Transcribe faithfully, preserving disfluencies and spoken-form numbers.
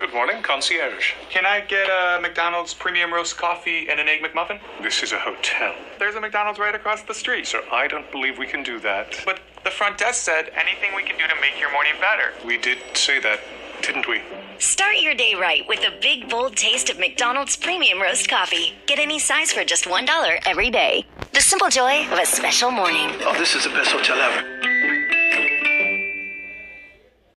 Good morning, concierge. Can I get a McDonald's premium roast coffee and an egg McMuffin? This is a hotel. There's a McDonald's right across the street. Sir, I don't believe we can do that. But the front desk said anything we can do to make your morning better. We did say that, didn't we? Start your day right with a big, bold taste of McDonald's premium roast coffee. Get any size for just one dollar every day. The simple joy of a special morning. Oh, this is the best hotel ever.